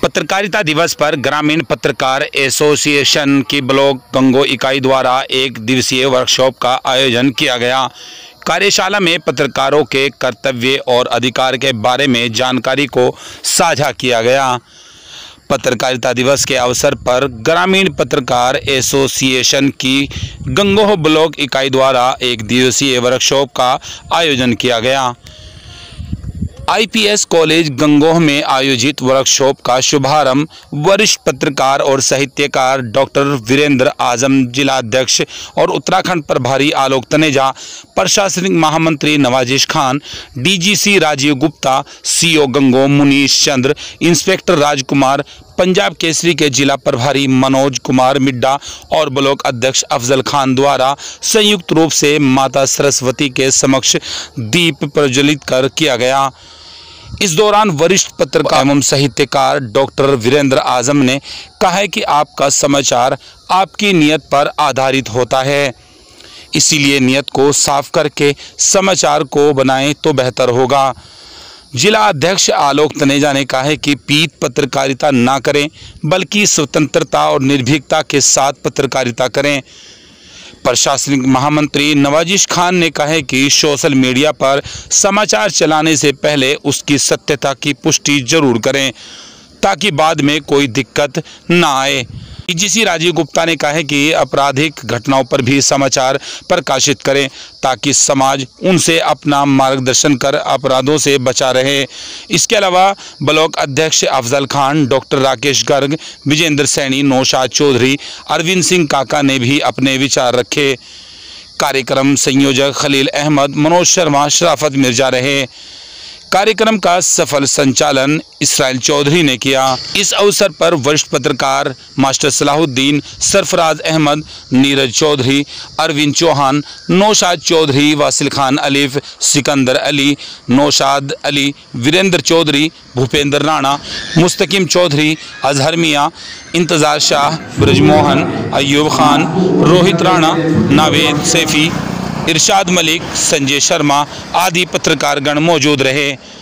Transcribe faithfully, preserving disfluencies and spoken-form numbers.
पत्रकारिता दिवस पर ग्रामीण पत्रकार एसोसिएशन की ब्लॉक गंगो इकाई द्वारा एक दिवसीय वर्कशॉप का आयोजन किया गया। कार्यशाला में पत्रकारों के कर्तव्य और अधिकार के बारे में जानकारी को साझा किया गया। पत्रकारिता दिवस के अवसर पर ग्रामीण पत्रकार एसोसिएशन की गंगोह ब्लॉक इकाई द्वारा एक दिवसीय वर्कशॉप का आयोजन किया गया। आईपीएस कॉलेज गंगोह में आयोजित वर्कशॉप का शुभारंभ वरिष्ठ पत्रकार और साहित्यकार डॉक्टर वीरेंद्र आजम, जिला अध्यक्ष और उत्तराखंड प्रभारी आलोक तनेजा, प्रशासनिक महामंत्री Nawazish Khan, DGC Rajeev Gupta, CO Gangoh Munish Chandra, inspector Rajkumar, Punjab Kesari के जिला प्रभारी मनोज कुमार मिड्डा और ब्लॉक अध्यक्ष अफजल खान द्वारा संयुक्त रूप से माता सरस्वती के समक्ष दीप प्रज्वलित कर किया गया। इस दौरान वरिष्ठ पत्रकार एवं साहित्यकार डॉक्टर वीरेंद्र आजम ने कहा है कि आपका समाचार आपकी नियत पर आधारित होता है, इसीलिए नियत को साफ करके समाचार को बनाएं तो बेहतर होगा। जिला अध्यक्ष आलोक तनेजा ने कहा है कि पीठ पत्रकारिता ना करें, बल्कि स्वतंत्रता और निर्भीकता के साथ पत्रकारिता करें। प्रशासनिक महामंत्री नवाजिश खान ने कहा है कि सोशल मीडिया पर समाचार चलाने से पहले उसकी सत्यता की पुष्टि जरूर करें, ताकि बाद में कोई दिक्कत ना आए। डीजीसी राजीव गुप्ता ने कहा है कि आपराधिक घटनाओं पर भी समाचार प्रकाशित करें, ताकि समाज उनसे अपना मार्गदर्शन कर अपराधों से बचा रहे। इसके अलावा ब्लॉक अध्यक्ष अफजल खान, डॉक्टर राकेश गर्ग, विजेंद्र सैनी, नौशाद चौधरी, अरविंद सिंह काका ने भी अपने विचार रखे। कार्यक्रम संयोजक खलील अहमद, मनोज शर्मा, शराफत मिर्जा रहे। कार्यक्रम का सफल संचालन इसराइल चौधरी ने किया। इस अवसर पर वरिष्ठ पत्रकार मास्टर सलाहुद्दीन, सरफराज अहमद, नीरज चौधरी, अरविंद चौहान, नौशाद चौधरी, वासिल खान अलीफ, सिकंदर अली, नौशाद अली, वीरेंद्र चौधरी, भूपेंद्र राणा, मुस्तकिम चौधरी, अजहर मियाँ, इंतजार शाह, ब्रजमोहन, अयूब खान, रोहित राणा, नावेद सैफी, इरशाद मलिक, संजय शर्मा आदि पत्रकारगण मौजूद रहे।